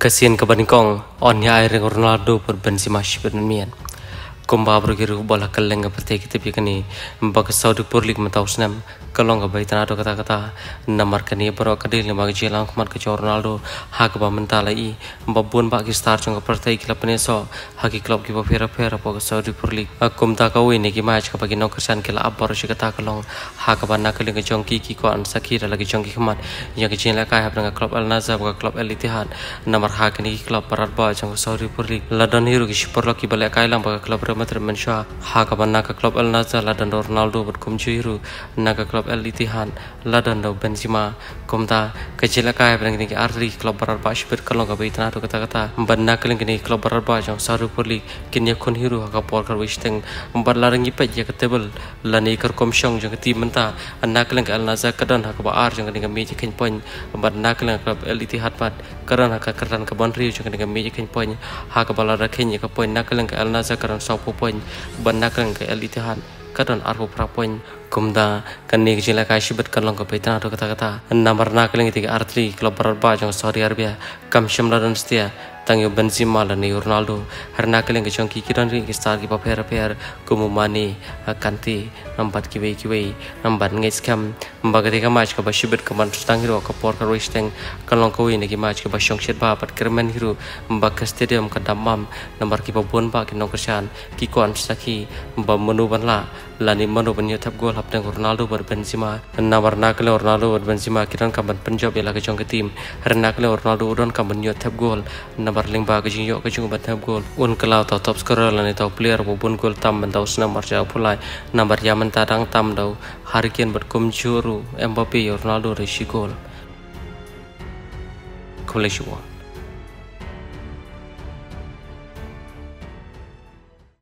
Kasihan kebaningkong on ya air Ronaldo per Benzema Shibirmian. Kumba bergiru bola keleng seperti kita pikirni bagi Saudi Pro League mentau senam kalau nggak baik tanah kata-kata nomor kini baru kedil bagi jelang kemar ke Ronaldo hak mentah lagi babun bagi star jangka partai klub peneso haki klub kita pera-pera bagi Saudi Pro League kum tak kau ini match bagi nokersan kela abor si kata kalau hak nak keling ke jongki kiko an sakira lagi jongki kemat yang kecil lah kaya dengan klub Al Nassr bagi klub Al Ittihad nomor hak ini klub perat bah jangka Saudi Pro League ladon hiru ki super lagi balik kaya lang bagi klub Madrid Mensha hakaban naka klub Al Nassr ladan Ronaldo berkumjuiru naka klub Al Ittihad ladan Benzema kumta kecil kaya berang ini arti klub berarba shibir kalau nggak begitu nado kata-kata banna keling ini klub berarba jang Saudi Pro League kini kon hiru hakapor karwisteng berlarang ipet ya ketebel lani kerkomsyong jang tim mentah anak keling Al Nassr kadan hakabar jang dengan meja ken poin banna keling klub Al Ittihad pat kadan hakakeran kebon riu jang dengan meja ken poin hakabalar kenya ke poin nak keling Al Nassr kadan poin bandakan ke Al Ittihad kadon arbo prapoin kumda kani kecil kai shibat kalong ke petana atau kata-kata nomor nakeling tiga artri klub berba jang Saudi Arabia kam shimladan setia tangyo Benzema dan Ronaldo harna keling ke jongki kiran ring star ki paper kumumani kanti nambat kiwe nambat ngais kam mbagati ka match ka bashibet kaman stang hero ka por ka roisteng kalong ko ini ki match ka bashong shet ba pat kermen hero mbak stadium ka damam nomor ki babon ba ki nongkersan ki kon saki mbam menu banla lani menu banyo tap gol hap dengan Ronaldo ber Benzema nomor nakle Ronaldo ber Benzema kiran kaman penjob ela ka jong ke tim harna nakle Ronaldo udon kaman yo tap gol nomor lingba ke jing yo ke jong bat tap gol un kelau tau top scorer lani tau player babon gol tam bentau senam marja pulai nomor yaman tadang tam dau harikian berkumjuru Mbappe Ronaldo reshi gol. Kolej